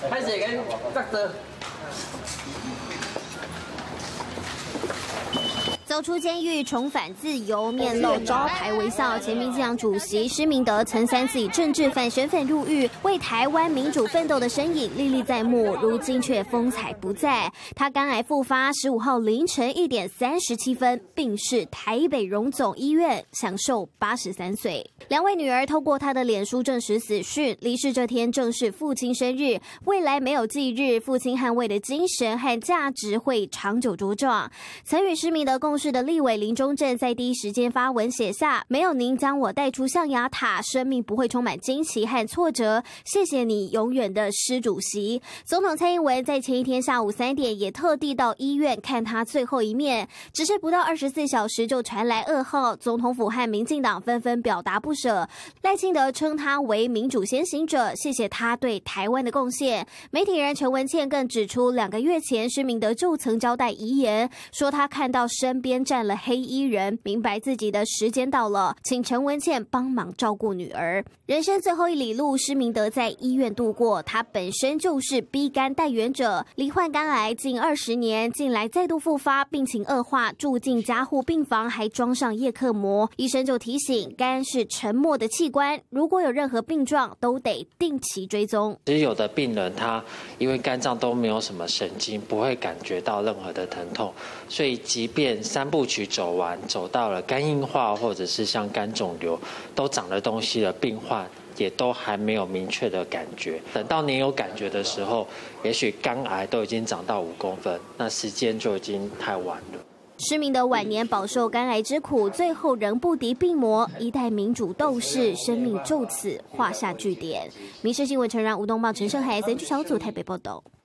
开始跟扎的。 走出监狱，重返自由，面露招牌微笑。前民进党主席施明德曾3次以政治犯身份入狱，为台湾民主奋斗的身影历历在目，如今却风采不再。他肝癌复发，15号凌晨1点37分病逝台北荣总医院，享寿83岁。2位女儿透过他的脸书证实死讯，离世这天正是父亲生日，未来没有忌日，父亲捍卫的精神和价值会长久茁壮。曾与施明德共事的立委林中正在第一时间发文写下：没有您将我带出象牙塔，生命不会充满惊奇和挫折。谢谢你，永远的施主席。总统蔡英文在前一天下午3点也特地到医院看他最后一面，只是不到24小时就传来噩耗，总统府和民进党纷纷表达不舍。赖清德称他为民主先行者，谢谢他对台湾的贡献。媒体人陈文茜更指出，2个月前施明德就曾交代遗言，说他看到身边站了黑衣人，明白自己的时间到了，请陈文茜帮忙照顾女儿。人生最后一里路，施明德在医院度过，他本身就是 B 肝带原者，罹患肝癌近20年，近来再度复发，病情恶化，住进加护病房，还装上叶克膜。医生就提醒，肝是沉默的器官，如果有任何病状，都得定期追踪。 其实有的病人他因为肝脏都没有什么神经，不会感觉到任何的疼痛，所以即便3部曲走完，走到了肝硬化或者是像肝肿瘤都长了东西的病患，也都还没有明确的感觉。等到你有感觉的时候，也许肝癌都已经长到5公分，那时间就已经太晚了。 施明德晚年饱受肝癌之苦，最后仍不敌病魔，一代民主斗士生命就此画下句点。民视新闻陈然、吴东茂、陈胜海，三剧小组台北报道。